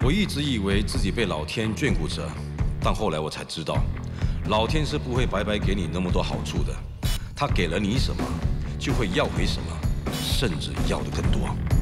我一直以为自己被老天眷顾着，但后来我才知道，老天是不会白白给你那么多好处的，他给了你什么，就会要回什么，甚至要的更多。